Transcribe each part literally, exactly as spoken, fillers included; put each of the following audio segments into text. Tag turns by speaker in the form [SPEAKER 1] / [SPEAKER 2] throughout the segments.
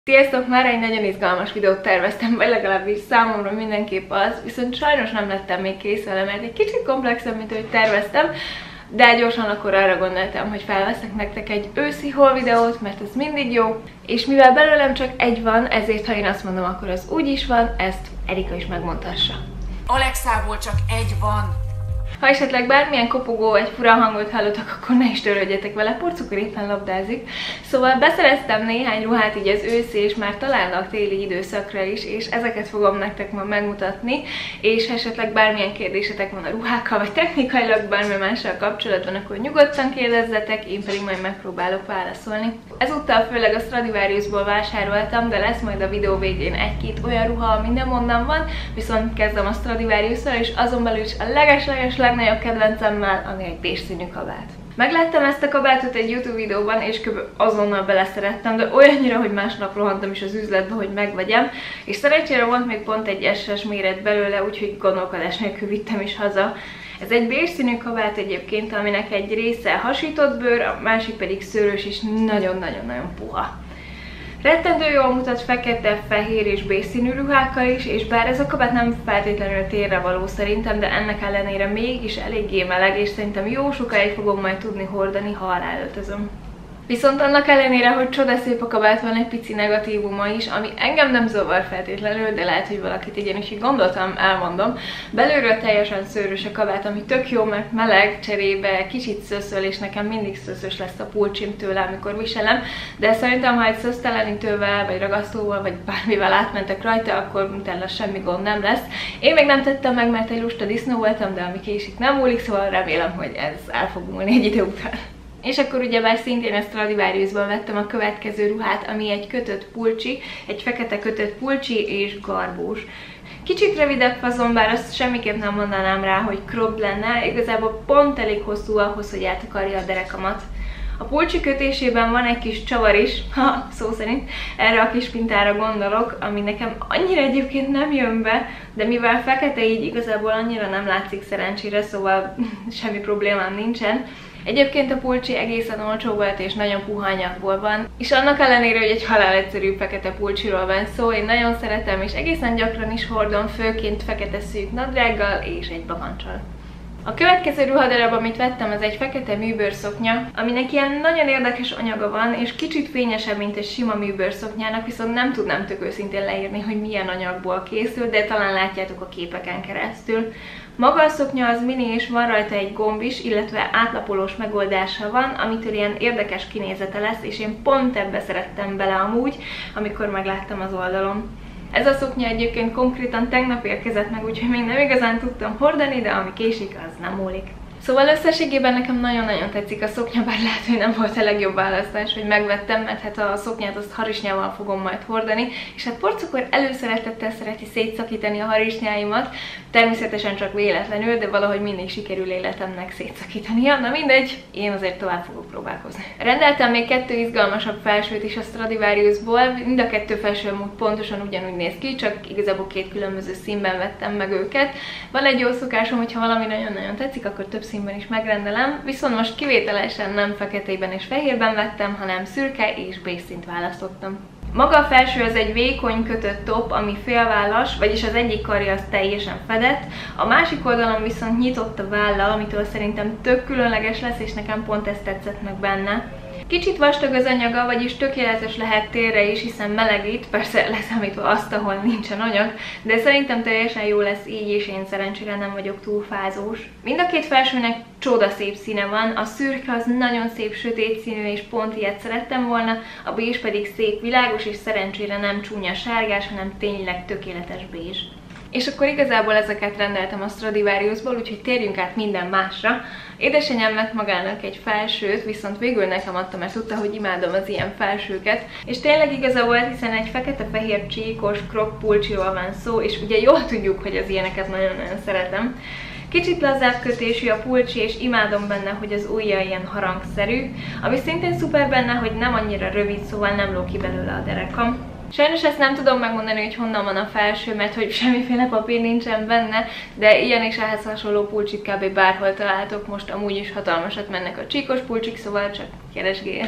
[SPEAKER 1] Sziasztok! Már egy nagyon izgalmas videót terveztem, vagy legalábbis számomra mindenképp az, viszont sajnos nem lettem még kész vele, mert egy kicsit komplexebb, mint ahogy terveztem, de gyorsan akkor arra gondoltam, hogy felveszek nektek egy őszi haul videót, mert ez mindig jó, és mivel belőlem csak egy van, ezért ha én azt mondom, akkor az úgy is van, ezt Erika is megmondhassa.
[SPEAKER 2] Alexából csak egy van.
[SPEAKER 1] Ha esetleg bármilyen kopogó vagy fura hangot hallottak, akkor ne is törődjetek vele, Porcukor éppen labdázik. Szóval beszereztem néhány ruhát így az őszi és már talán a téli időszakra is, és ezeket fogom nektek ma megmutatni, és ha esetleg bármilyen kérdésetek van a ruhákkal, vagy technikailag bármi mással kapcsolatban, akkor nyugodtan kérdezzetek, én pedig majd megpróbálok válaszolni. Ezúttal főleg a Stradivariusból vásároltam, de lesz majd a videó végén egy-két olyan ruha, ami nem onnan van, viszont kezdem a Stradivariusszal, és azon belül is a leges-leges legnagyobb kedvencemmel, ami egy beige színű kabát. Megláttam ezt a kabátot egy YouTube videóban, és kb. Azonnal beleszerettem, de olyannyira, hogy másnap rohantam is az üzletbe, hogy megvegyem, és szerencsére volt még pont egy es es méret belőle, úgyhogy gondolkodás nélkül vittem is haza. Ez egy beige színű kabát egyébként, aminek egy része hasított bőr, a másik pedig szőrös és nagyon-nagyon-nagyon puha. Rettentő jól mutat fekete, fehér és beige színű ruhákkal is, és bár ez a kabát nem feltétlenül térre való szerintem, de ennek ellenére mégis eléggé meleg, és szerintem jó sokáig fogom majd tudni hordani, ha aláöltözöm. Viszont annak ellenére, hogy csodaszép a kabát, van egy pici negatívuma is, ami engem nem zavar feltétlenül, de lehet, hogy valakit igen, és így gondoltam, elmondom. Belülről teljesen szőrös a kabát, ami tök jó, mert meleg cserébe kicsit szöszöl, és nekem mindig szöszös lesz a pulcsim tőle, amikor viselem, de szerintem, ha egy szösztelenítővel, vagy ragasztóval, vagy bármivel átmentek rajta, akkor utána semmi gond nem lesz. Én még nem tettem meg, mert egy lusta disznó voltam, de ami késik nem múlik, szóval remélem, hogy ez el fog múlni egy idő után. És akkor ugyebár szintén a Stradivariusból vettem a következő ruhát, ami egy kötött pulcsi, egy fekete kötött pulcsi és garbós. Kicsit rövidebb fazon, bár azt semmiképp nem mondanám rá, hogy crop lenne, igazából pont elég hosszú ahhoz, hogy eltakarja a derekamat. A pulcsi kötésében van egy kis csavar is, ha szó szerint, erre a kis pintára gondolok, ami nekem annyira egyébként nem jön be, de mivel fekete, így igazából annyira nem látszik szerencsére, szóval semmi problémám nincsen. Egyébként a pulcsi egészen olcsó volt és nagyon puha anyagból van, és annak ellenére, hogy egy halál egyszerű fekete pulcsiról van szó, én nagyon szeretem, és egészen gyakran is hordom, főként fekete szűk nadrággal és egy bakancsal. A következő ruhadarab, amit vettem, az egy fekete műbőrszoknya, aminek ilyen nagyon érdekes anyaga van, és kicsit fényesebb, mint egy sima műbőrszoknyának, viszont nem tudnám tök őszintén leírni, hogy milyen anyagból készül, de talán látjátok a képeken keresztül. Maga a szoknya az mini, és van rajta egy gomb is, illetve átlapolós megoldása van, amitől ilyen érdekes kinézete lesz, és én pont ebbe szerettem bele amúgy, amikor megláttam az oldalon. Ez a szoknya egyébként konkrétan tegnap érkezett meg, úgyhogy még nem igazán tudtam hordani, de ami késik, az nem múlik. Szóval összességében nekem nagyon-nagyon tetszik a szoknya, bár lehet, hogy nem volt a legjobb választás, hogy megvettem, mert hát a szoknyát azt harisnyával fogom majd hordani, és hát Porcukor előszeretettel szereti szétszakítani a harisnyáimat, természetesen csak véletlenül, de valahogy mindig sikerül életemnek szétszakítania, na mindegy, én azért tovább fogok próbálkozni. Rendeltem még kettő izgalmasabb felsőt is a Stradivariusból, mind a kettő felső pontosan ugyanúgy néz ki, csak igazából két különböző színben vettem meg őket. Van egy jó szokásom, hogyha valami nagyon-nagyon tetszik, akkor több színben is megrendelem, viszont most kivételesen nem feketében és fehérben vettem, hanem szürke és beige színt választottam. Maga a felső az egy vékony kötött top, ami félvállas, vagyis az egyik karja az teljesen fedett, a másik oldalon viszont nyitott a válla, amitől szerintem tök különleges lesz, és nekem pont ez tetszett meg benne. Kicsit vastag az anyaga, vagyis tökéletes lehet térre is, hiszen melegít, persze leszámítva azt, ahol nincsen anyag, de szerintem teljesen jó lesz így, és én szerencsére nem vagyok túl fázós. Mind a két felsőnek csodaszép színe van, a szürke az nagyon szép sötét színű, és pont ilyet szerettem volna, a beige pedig szép világos, és szerencsére nem csúnya sárgás, hanem tényleg tökéletes beige. És akkor igazából ezeket rendeltem a Stradivariusból, úgyhogy térjünk át minden másra. Édesanyám vett magának egy felsőt, viszont végül nekem adta, mert tudta, hogy imádom az ilyen felsőket. És tényleg igaza volt, hiszen egy fekete-fehér csíkos crop pulcsiról van szó, és ugye jól tudjuk, hogy az ilyeneket nagyon-nagyon szeretem. Kicsit lazább kötésű a pulcsi, és imádom benne, hogy az ujja ilyen harangszerű, ami szintén szuper benne, hogy nem annyira rövid, szóval nem ló ki belőle a derekam. Sajnos ezt nem tudom megmondani, hogy honnan van a felső, mert hogy semmiféle papír nincsen benne, de ilyen és ehhez hasonló pulcsit kb. Bárhol találtok, most amúgy is hatalmasat mennek a csíkos pulcsik, szóval csak keresgéljetek.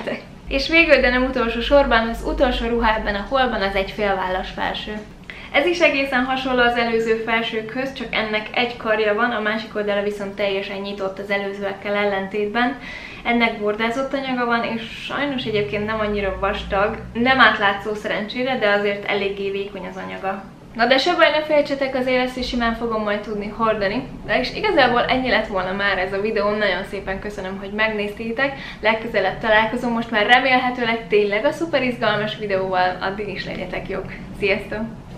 [SPEAKER 1] És végül, de nem utolsó sorban, az utolsó ruha ebben a haulban az egy félvállas felső. Ez is egészen hasonló az előző felsőkhöz, csak ennek egy karja van, a másik oldala viszont teljesen nyitott az előzőekkel ellentétben. Ennek bordázott anyaga van, és sajnos egyébként nem annyira vastag, nem átlátszó szerencsére, de azért eléggé vékony az anyaga. Na de se baj, ne féltsetek, azért ezt is simán fogom majd tudni hordani. De és igazából ennyi lett volna már ez a videó, nagyon szépen köszönöm, hogy megnéztétek. Legközelebb találkozom, most már remélhetőleg tényleg a szuper izgalmas videóval, addig is legyetek jók. Sziasztok!